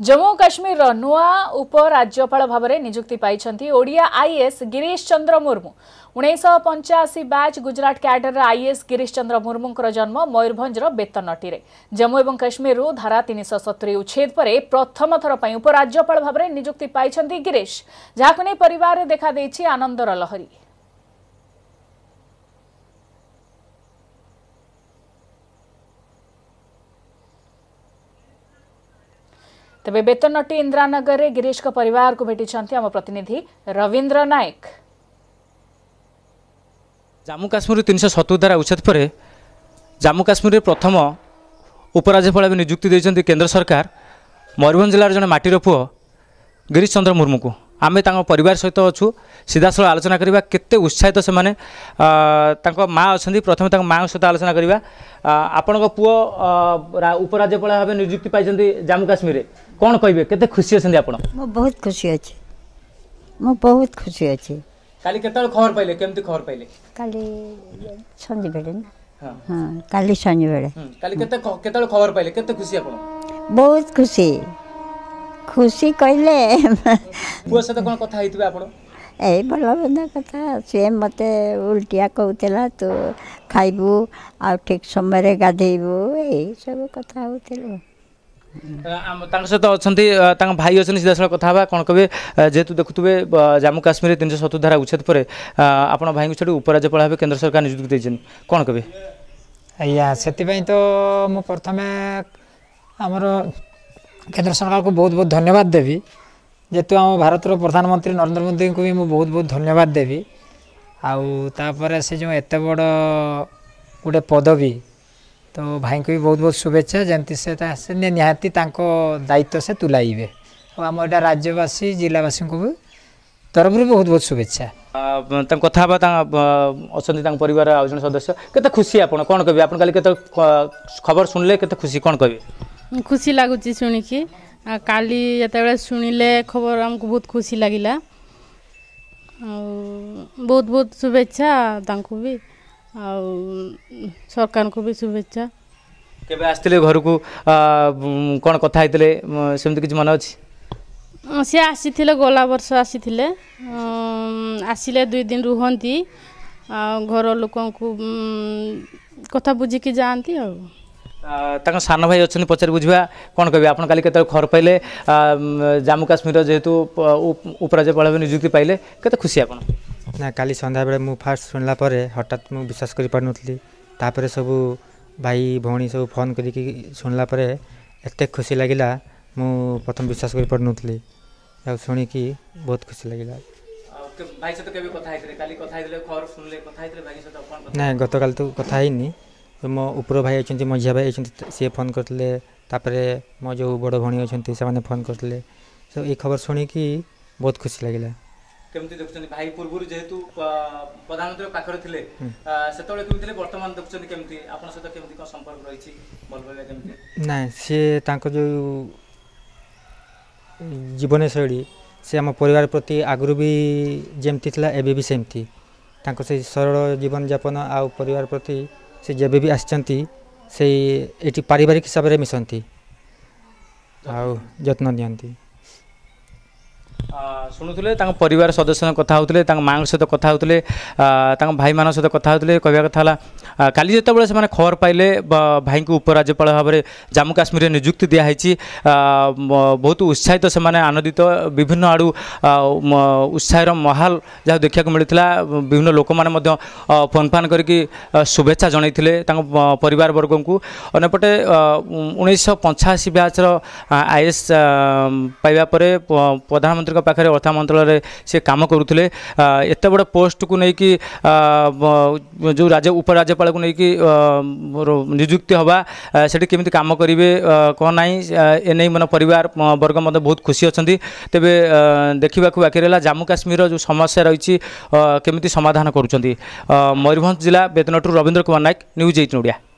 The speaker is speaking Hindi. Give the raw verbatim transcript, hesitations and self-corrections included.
जम्मू काश्मीर नुआ उपराज्यपाल भाव में नियुक्ति पाई ओडिया आईएएस गिरीश चंद्र मुर्मू उन्नीस पंचाशी batch Gujarat cadre IAS Girish Chandra Murmu जन्म मयूरभंजर बेतनटी जम्मू और काश्मीर धारा तीन सौ सतुरी उच्छेद पर प्रथम थर पर उपराज्यपाल भाव में नियुक्ति पाई गिरीश जहां नहीं परिवार देखा देछि आनंदर लहरी। तेबे बेतनटी इंदिरानगर रे गिरीश का परिवार को भेटी आम प्रतिनिधि रविंद्र नायक। जम्मू काश्मीर तीन सौ सतुरी धारा उच्छेद पर जम्मू काश्मीर प्रथम उपराज्यपाल नियुक्ति देते केंद्र सरकार मयूरभंज जिलार जड़े माटीर पुओ गिरीश चंद्र मुर्मू को आम परिवार सहित अच्छु सीधासल आलोचना करवा केते उत्साहित से माने माँ अच्छा प्रथम माँ सहित आलोचना करवा आपण पुओ उपराज्यपाल भाव नियुक्ति पाई जम्मू काश्मीर कौन कहे केते खुशी अच्छे आप? बहुत खुशी अच्छे मु बहुत खुशी अच्छे। काली केते खबर पाइले केमती खबर पाइले? काली संजय बेले ना हां काली संजय बेले काली केते केते खबर पाइले केते खुशी आपण? बहुत खुशी खुशी कहले पुओ सहित कोन कथा हेतिबे आपण? ए भला बंदा कथा से मते उल्टिया कहतेला तो खाइबू आ ठीक समय रे गाधेबू ए सब कथा होतेलो। सहित अच्छा भाई अच्छे सीधा कथा कौन कहे जेहेतु देखुए जम्मू काश्मीर तीन सौ सतुरी धारा उच्छेद पर आप भाई को उपराज्यपाल भाव केंद्र सरकार नियुक्ति देते कौन कहे? आज्ञा से तो मु प्रथम आमर केंद्र सरकार को बहुत बहुत धन्यवाद देवी जेहेतु आम भारत प्रधानमंत्री नरेंद्र मोदी को भी मुझे बहुत बहुत धन्यवाद देवी आउे से जो एत बड़ गोटे पदवी तो भाई को भी बहुत बहुत शुभेच्छा जमती से निहाती दायित्व से तुलाइबे आम एटा राज्यवासी जिलावासी को भी तरफ बहुत बहुत शुभेच्छा। कथा अच्छा परिवार आउ जन सदस्य केते खुशी आप कौन कहे आप काली खबर शुणिले केते खुशी कौन कहे? खुशी लगुच शुणिकी काली जिते शुणिले खबर आमको बहुत खुशी लगिला बहुत बहुत शुभेच्छा तांको भी आ सरकार को भी शुभेच्छा। केबे आस्तिले घर को कौन कथा हेतिले सेमति किछ मन अछि? सी आसी गला वर्ष आसी आसिले दुई दिन रुहंती घर लोकों को कथा बुझिकी जाती आ ताका सान भाई अच्छे पचार बुझा कौन कहे आप काली केते खबर पाइले जम्मू काश्मीर जेहेतु उपराज्यपाल भाव नियुक्ति पाइले केते खुशी आप? ना काली संध्या बेले मु फास्ट सुनला परे हठात मु विश्वास करि पारनथली तापरे सब भाई भौणी सब फोन करिकी सुनला परे एते खुशी लागिला मु प्रथम विश्वास करि पारनथली आ सुनी की बहुत खुशी लागिला। भाई से तो केबे कथा हेतरे काली कथा हेतले खबर सुनले कथा हेतरे भाई से तो फोन ना गत काल तो कथा हेनी मो उपर भाई अच्छा मझिया भाई अच्छा सी फोन करते मो जो बड़ भणी अच्छा से फोन करते तो ये खबर शुणिकी बहुत खुशी लगे। केमती देखुछन भाई पूर्व जेहेतु प्रधानमंत्री पाखरे थिले सेतोले केमती वर्तमान देखुछन केमती आपन सहित केमती को संपर्क रहिछि बोल बोले केमती? ना से तांको जो जीवन शैली से आम परिवार प्रति आगु भी जेमती थिला एबे भी सेमती तांको से सरल जीवन यापन आ परिवार प्रति से जब भी आसचंती से एटी पारिवारिक हिसाब से मिसंती आउ जत्न दियंती। शुणुले परिवार सदस्य कथा होते माँ सहित कथा होते भाई मान सहित कथा होते कहवा कथा काली जिते से खबर पाइले भाई को उपराज्यपाल भाव में जम्मू काश्मीर नियुक्ति दिखाई बहुत उत्साहित से आनंदित विभिन्न आड़ू उत्साह माहौल जहाँ देखा मिलता विभिन्न लोक मैंने फोन फान करके शुभेच्छा जनईले परिवार वर्ग को अंपटे उन्नीस पंचाशी बैचर आईएएस पाइबा प्रधानमंत्री पाखे अर्थ मंत्रालय से कम करुले एत बड़ पोस्ट को लेकिन जो राज्य उपराज्यपाल को लेकिन नियुक्ति हवा से केमी कम करेंगे कौन ना एने मन परिवार वर्ग मत बहुत खुशी अच्छा तेरे देखा बाकी रहा जम्मू काश्मीर जो समस्या रही केमी समाधान करुँच। मयूरभंज जिला बेतनटू रविंद्र कुमार नायक न्यूज एटीन ओडिया।